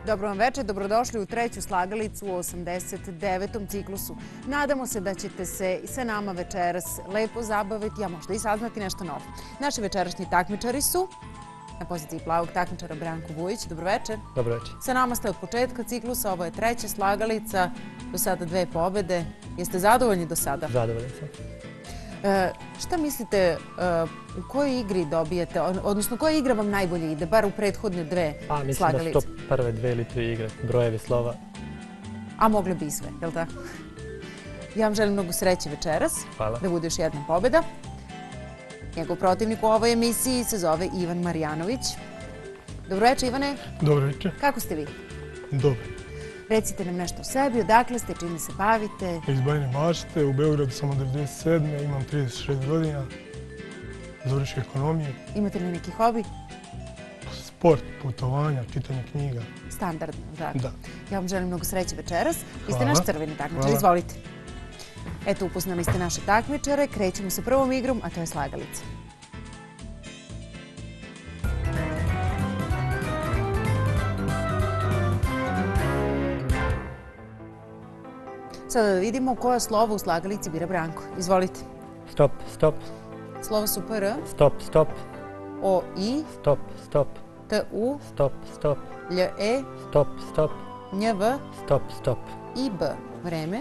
Dobro vam večer, dobrodošli u treću slagalicu u 89. ciklusu. Nadamo se da ćete se sa nama večeras lepo zabaviti, a možda i saznati nešto novo. Naši večerašnji takmičari su na poziciji plavog takmičara Branko Vujić. Dobro večer. Dobro večer. Sa nama ste od početka ciklusa, ovo je treća slagalica, do sada 2 pobede. Jeste zadovoljni do sada? Zadovoljan sam. Šta mislite, u kojoj igri dobijete, odnosno koja igra vam najbolje ide, bar u prethodne 2 slagalice? Mislim da su to prve 2 ili 3 igre, brojevi, slova. A mogle bi sve, je li tako? Ja vam želim mnogo sreće večeras. Hvala. Da bude još jedna pobjeda. Njegov protivnik u ovoj emisiji se zove Ivan Marjanović. Dobro večer, Ivane. Dobro večer. Kako ste vi? Dobro. Recite nam nešto o sebi, odakle ste, čime se bavite? Iz Bajine Bašte, u Beogradu sam od 1997. Imam 36 godina. Završio ekonomiju. Imate li neki hobi? Sport, putovanja, čitanje knjiga. Standardno, tako? Da. Ja vam želim mnogo sreće večeras. Vi ste Hvala. naš crveni takmičar, Hvala. izvolite. Eto, upoznali ste naše takmičare. Krećemo sa prvom igrom, a to je slagalica. Sada da vidimo koja slova u slagalici bira Branko. Izvolite. Stop, stop. Slova su PR, Stop, stop. O, I, Stop, stop. T, U, Stop, stop. Lj, E, Stop, stop. Nj, V Stop, stop. I B. Vreme.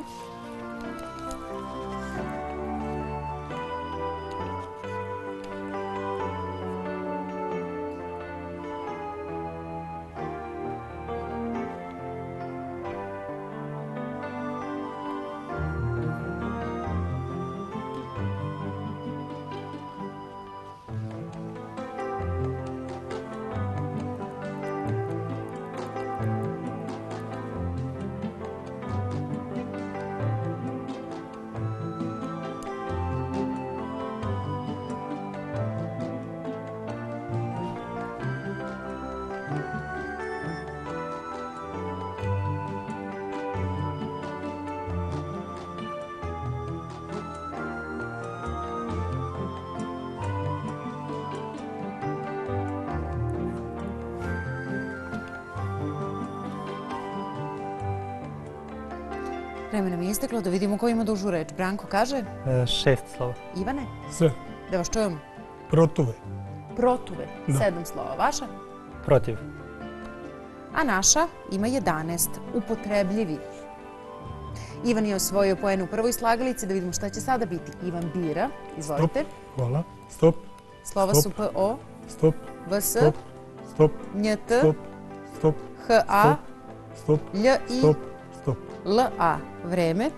Vreme nam je isteklo, da vidimo ko ima dužu reč. Branko kaže? 6 slova. Ivane? Sve. Da vas čujemo. Protuve. Protuve. Da. 7 slova. Vaša? Protiv. A naša ima 11. Upotrebljivi. Ivan je osvojio poen u prvoj slagalici. Da vidimo šta će sada biti. Ivan bira. Izvolite. Hvala. Stop. Slova Stop. su P-O, Stop. V-S, Stop. Stop. Nj-T, Stop. Stop. H-A, Stop. Lj-I, Stop. Stop. L-A. Vreme.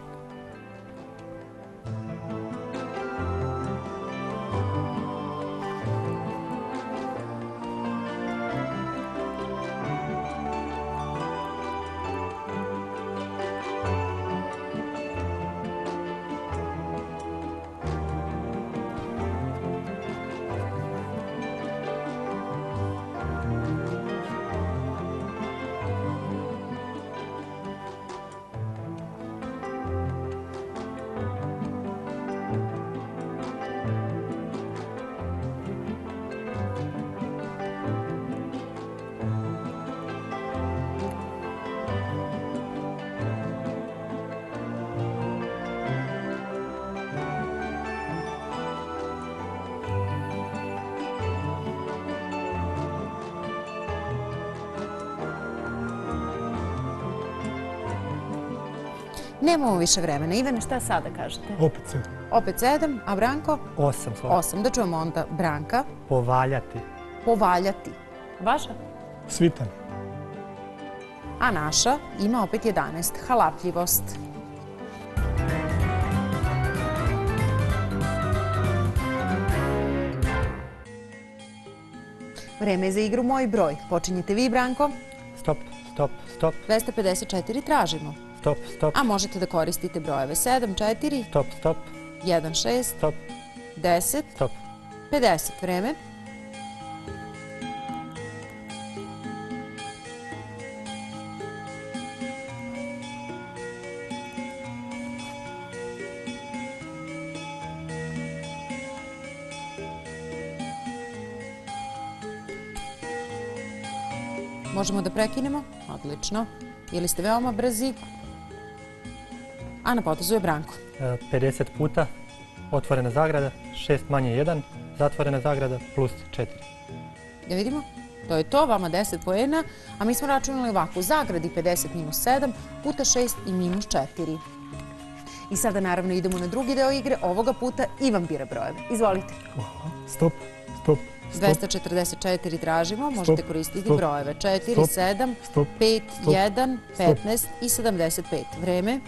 Nemamo više vremena. Ivane, šta sada kažete? Opet 7. Opet 7, a Branko? 8 slova. 8. Da čujemo onda Branka. Povaljati. Povaljati. Vaša? Svitan. A naša ima opet 11. Halapljivost. Vreme je za igru Moj broj. Počinjete vi, Branko. Stop, stop, stop. 254 tražimo. Stop, stop. A možete da koristite brojeve 7, 4, Stop, stop. 1, 6, Stop, 10, stop. 50. Vreme. Možemo da prekinemo? Odlično. Ili ste veoma brzi? A na potezu je Branko. 50 puta, otvorena zagrada, 6 manje 1, zatvorena zagrada, plus 4. Da vidimo? To je to, vama 10 poena, a mi smo računali ovako, u zagradi 50 minus 7 puta 6 i minus 4. I sada naravno idemo na drugi deo igre, ovoga puta Ivan bira brojeve. Izvolite. Stop, stop, stop. 244 tražimo, možete koristiti stop, brojeve. 4, stop, 7, stop, 5, stop, 1, stop. 15 i 75. Vreme.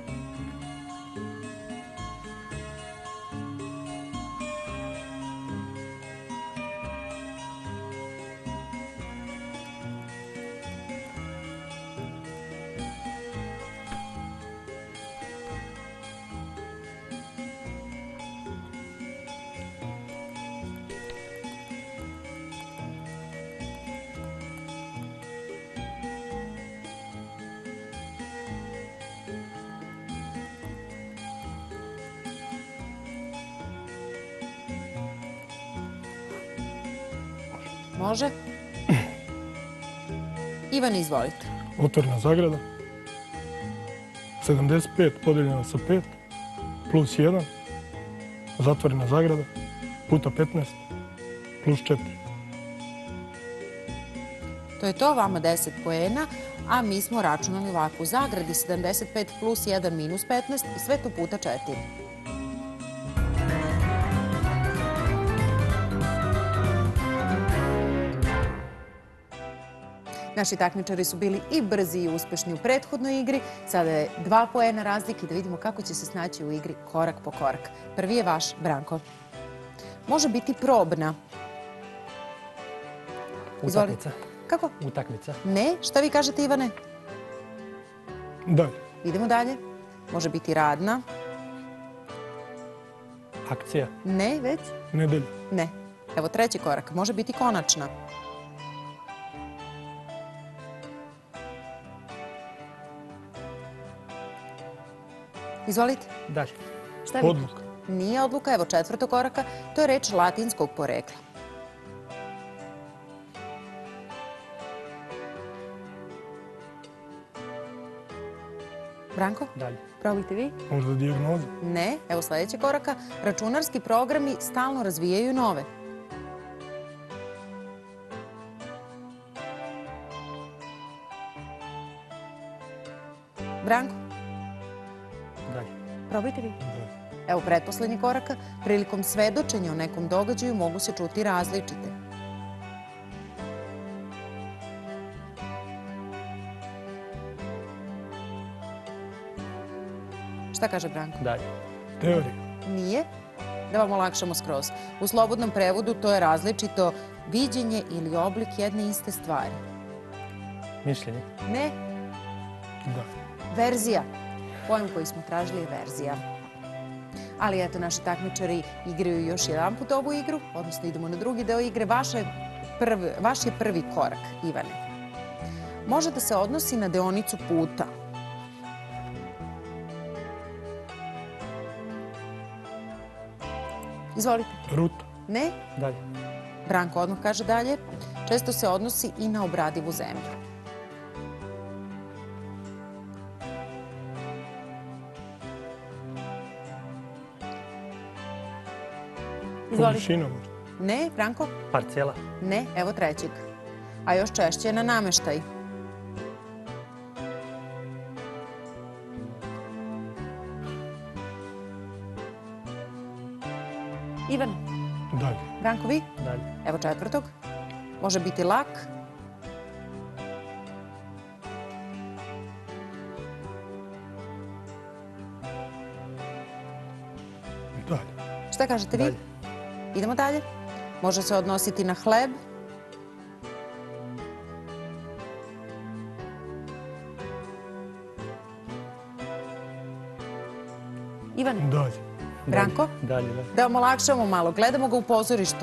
Može? Ivan, izvolite. Otvorena zagrada. 75 podeljeno sa 5 plus 1. Zatvorena zagrada puta 15 plus 4. To je to, vama 10 poena, a mi smo računali ovako. U zagradi 75 plus 1 minus 15 i sve to puta 4. Naši takmičari su bili i brzi i uspešni u prethodnoj igri. Sada je 2 poena razlike da vidimo kako će se snaći u igri korak po korak. Prvi je vaš, Branko. Može biti probna. Utakmica. Kako? Utakmica. Ne. Šta vi kažete, Ivane? Dalje. Idemo dalje. Može biti radna. Akcija. Ne, već? Nedelja. Ne. Evo treći korak. Može biti konačna. Izvolite. Dalje. Šta vi? Odluka. Nije odluka. Evo četvrtog koraka. To je reč latinskog porekla. Branko? Dalje. Probajte vi. Možda dijagnoza. Ne. Evo sljedećeg koraka. Računarski programi stalno razvijaju nove. Branko? Dalje. Probajte vi. Dalje. Evo pretposlednji koraka. Prilikom svedočenja o nekom događaju mogu se čuti različite. Šta kaže Branko? Dalje. Teorija. Nije. Da vam olakšamo skroz. U slobodnom prevodu to je različito viđenje ili oblik jedne iste stvari. Mišljenje. Ne. Da. Verzija. Pojem koji smo tražili je verzija. Ali eto, naši takmičari igraju još jedan put ovu igru, odnosno idemo na drugi deo igre. Vaš je prvi korak, Ivane. Može da se odnosi na deonicu puta. Izvolite. Ruta. Ne. Dalje. Branko odmah kaže dalje. Često se odnosi i na obradivu zemlju. Izvolite. Površina možda. Ne, Branko? Parcela. Ne, evo trećeg. A još češće na nameštaj. Ivan, Dalje. Branko, vi? Dalje. Evo četvrtog. Može biti lak. Dalje. Šta kažete vi? Dalje. Idemo dalje. Može se odnositi na hleb. Ivan, Dalje. Branko? Dalje. Dalje. Da vam olakšamo malo. Gledamo ga u pozorištu.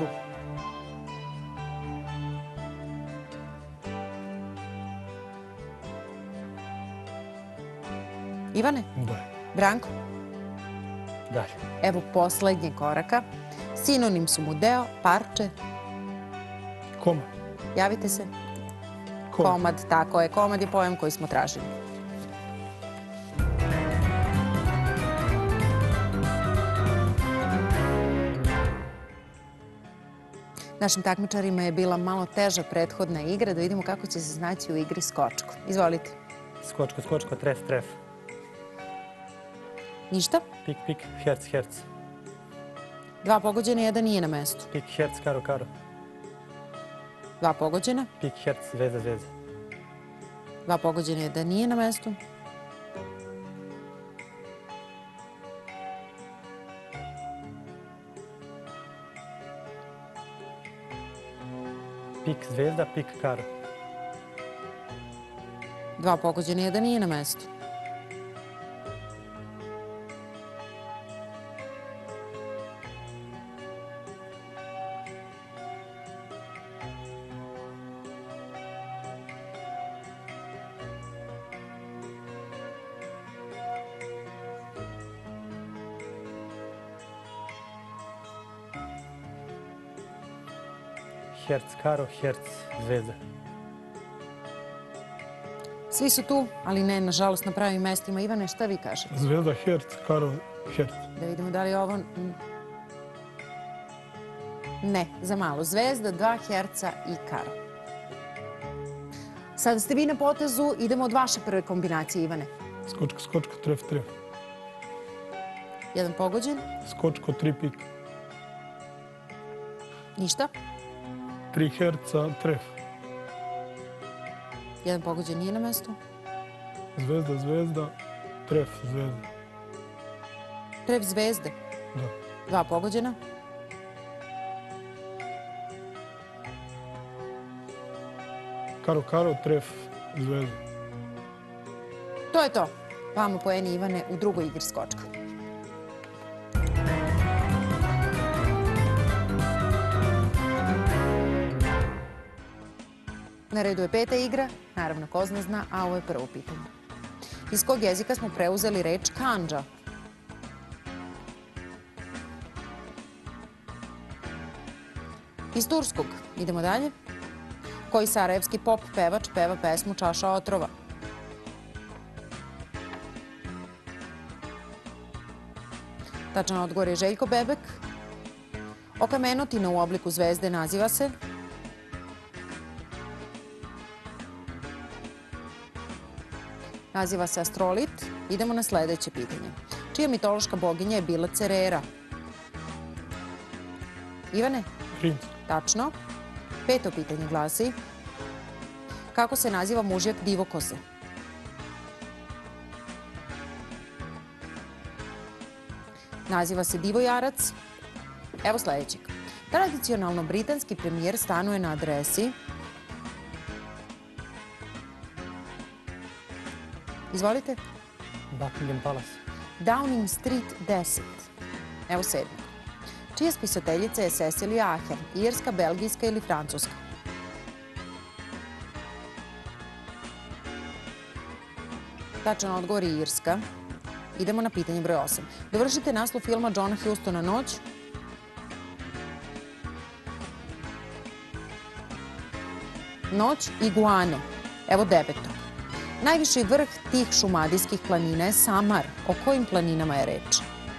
Ivane? Dalje. Branko? Dalje. Evo poslednjeg koraka. Sinonim su mu deo, parče. Komad. Javite se. Komad, tako je. Komad je pojam koji smo tražili. Našim takmičarima je bila malo teža prethodna igra, da vidimo kako će se snaći u igri skočko. Izvolite. Skočko, skočko, tref, tref. Ništa? Pik, pik, herc, herc. 2 pogođena, 1 nije na mestu. Pik, herc, karo, karo. 2 pogođena. Pik, herc, zvezda, zvezda. 2 pogođena, 1 nije na mestu. Pik, zvezda, pik, karo. 2 pogođena, 1 nije na mestu. Herc, karo, herc, zvezda. Svi su tu, ali ne, nažalost, na pravim mestima. Ivane, šta vi kažete? Zvezda, herc, karo, herc. Da vidimo da li je ovo... Ne, za malo. Zvezda, 2 herca i karo. Sada ste vi na potezu, idemo od vaše prve kombinacije, Ivane. Skočko, skočko, tref, tref. 1 pogođen. Skočko, 3 pik. Ništa. 3 herca, tref. 1 pogođen nije na mestu. Zvezda, zvezda, tref, zvezda. Tref zvezde. Da. 2 pogođena. Karo, karo, tref, zvezda. To je to. Vamo poeni, Ivane, u drugoj igri skočka. Na redu je 5. igra, naravno ko zna, a ovo je prvo pitanje. Iz kog jezika smo preuzeli reč kandža? Iz turskog. Idemo dalje. Koji sarajevski pop pevač peva pesmu Čaša otrova? Tačan odgovor je Željko Bebek. Okamenotina u obliku zvezde naziva se? Naziva se astrolit. Idemo na sledeće pitanje. Čija mitološka boginja je bila Cerera? Ivane? Rimska. Tačno. 5. pitanje glasi. Kako se naziva mužjak Divokose? Naziva se Divojarac. Evo sledećeg. Tradicionalno britanski premijer stanuje na adresi... Izvolite. Buckingham Palace. Downing Street 10. Evo 7. Čija spisateljica je Cecilia Ahern? Irska, belgijska ili francuska? Tačan odgovor je Irska. Idemo na pitanje broj 8. Dovršite naslov filma Johna Hustona Noć. Noć iguane. Evo 9. Najviši vrh tih šumadijskih planina je Samar. O kojim planinama je reč?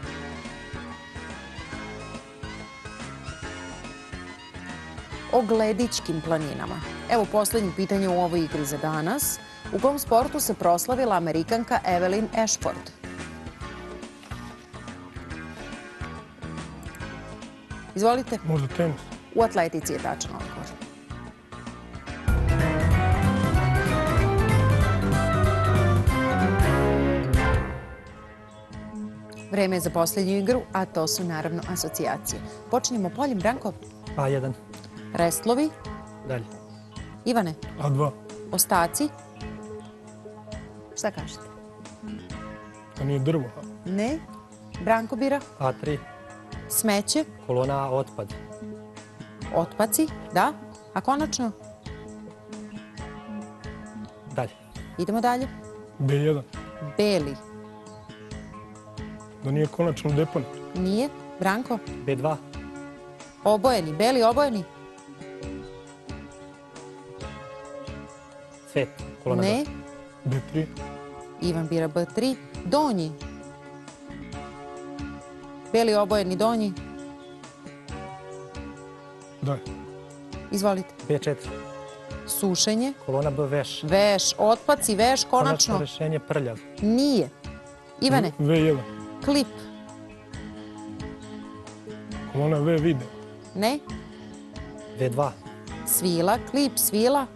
O Gledičkim planinama. Evo poslednje pitanje u ovoj igri za danas. U kom sportu se proslavila Amerikanka Evelyn Ashford? Izvolite. Možda tenis. U atletici je tačan odgovor. Vreme je za posljednju igru, a to su naravno asocijacije. Počinjemo poljem, Branko. A1. Restlovi. Dalje. Ivane. A2. Ostaci. Šta kažete? A nije drvo. Ne. Branko bira. A3. Smeće. Kolona A, otpad. Otpaci. Da. A konačno? Dalje. Idemo dalje. B1. Beli. Da nije konačno depon. Nije. Branko. B2. Obojeni. Beli obojeni. C5, kolona Ne. B3, Ivan bira B3. Donji. Beli obojeni donji. daj, Izvolite. B4, Sušenje. kolona B, veš. Veš, otpaci, veš, konačno. rešenje prljav. Nije. Ivane, V1, klip. kolona V, video, Ne. V2, Svila, klip, svila.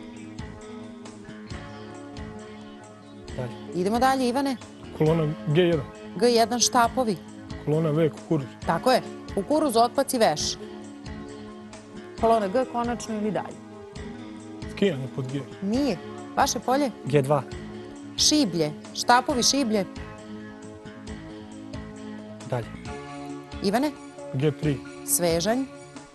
dalje. Idemo dalje, Ivane. kolona G1, G1 štapovi. kolona V, kukuruz, Tako je. Kukuruz, otpaci, veš. Kolona G, konačno ili dalje. skijanje pod G, Nije. Vaše polje? G2, Šiblje. Štapovi, šiblje. dalje. Ivane, G3, svežanj.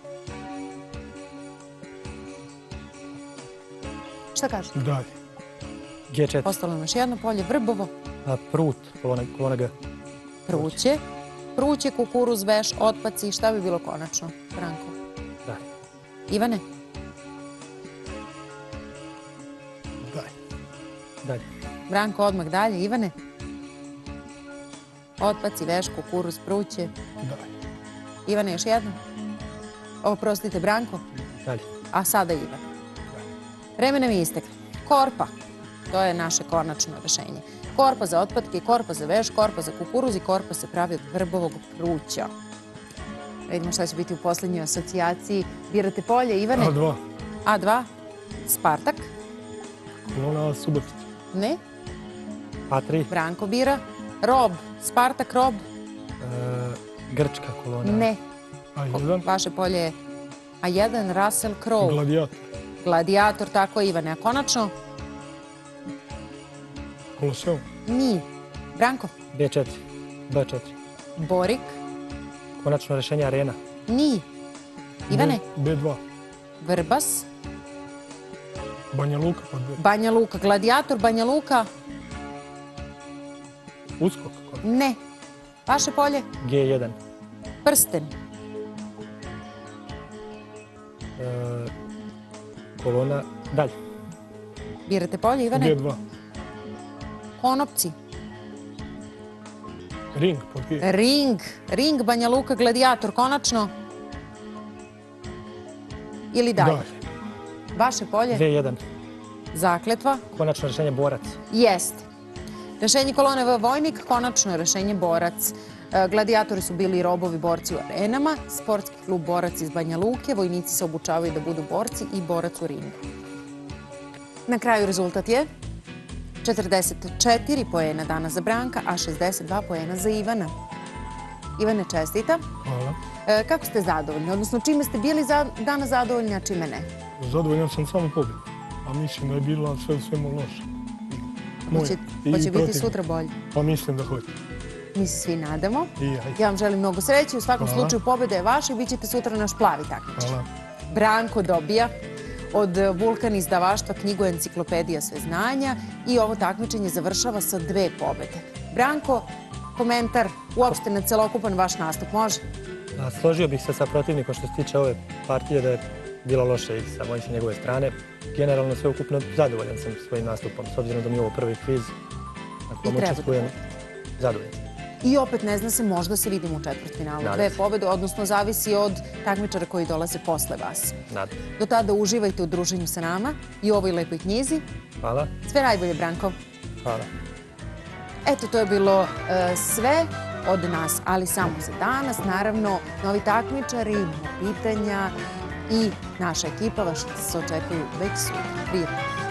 Šta kažeš? dalje, G4, Ostalo nam još jedno polje. Vrbovo. prut, kolona G. Pruće. Pruće, kukuruz, veš, otpaci. Šta bi bilo konačno? Branko. Dalje. Ivane, daj, Dalje. Branko odmah dalje. Ivane. Otpaci, veš, kukuruz, pruće. daj, Ivane, još jedno. Oprostite, Branko. Dalje. A sada Ivan. Vreme nam je isteklo. Korpa. To je naše konačno rešenje. Korpa za otpadke, korpa za veš, korpa za kukuruz i korpa se pravi od vrbovog pruća. Vidimo šta će biti u posljednjoj asocijaciji. Birate polje, Ivane. A2, A2. Spartak. kolona A, Subotica, Ne. A3, Branko bira. Rob. Spartak, Rob. Grčka kolona. Ne. A1, Vaše polje je A1. Russell Crowe. gladijator, Gladijator, tako Ivane. A konačno? Koloseum, Nije. Branko. B4, B4, Borik. konačno rešenje arena. Nije. Ivane. B2, Vrbas. Banja Luka pod B, Banja Luka. Gladijator, Banja Luka. Uskok, Ne. Vaše polje? G1, Prsten. kolona, dalje. Birate polje, Ivane? G2, Konopci. ring pod G, Ring. Ring, Banja Luka, Gladijator. Konačno? Ili dalje? dalje, Vaše polje? V1, Zakletva? konačno rešenje borac. Jeste. Rešenje kolone V vojnik, konačno je rešenje borac. Gladijatori su bili robovi borci u arenama, sportski klub borac iz Banja Luke, vojnici se obučavaju da budu borci i borac u ringu. Na kraju rezultat je 44 poena dana za Branka, a 62 poena za Ivana. Ivane, čestita. hvala. Kako ste zadovoljni? Odnosno, čime ste bili danas zadovoljni, a čime ne? Zadovoljan sam samo pobjedom, a mislim da je bila sve u svemu loša. Hoće biti sutra bolje? Pa mislim da hoće. Mi se svi nadamo. I ja. Ja vam želim mnogo sreće. U svakom Hvala. slučaju pobjeda je vaša i bit ćete sutra naš plavi takmičar. Hvala. Branko dobija od Vulkan izdavaštva knjigu Enciklopedija sveznanja i ovo takmičenje završava sa 2 pobjede. Branko, komentar uopšte na celokupan vaš nastup, može? Složio bih se sa protivnikom što se tiče ove partije da je bilo loše i sa moje i sa njegove strane. Generalno sve ukupno zadovoljan sam svojim nastupom, s obzirom da mi je ovo prvi kviz na kojem I treba učestvujem. da bude. Zadovoljan sam. I opet ne zna se, možda se vidimo u četvrtfinalu. Nadam 2 se. pobjede, odnosno zavisi od takmičara koji dolaze posle vas. Nadam. Do tada uživajte u druženju sa nama i u ovoj lepoj knjizi. Hvala. Sve najbolje, Branko. Hvala. Eto, to je bilo sve od nas, ali samo za danas. Naravno, novi takmičari, pitanja i naša ekipa vas se očekuju već sutra. Prijetno.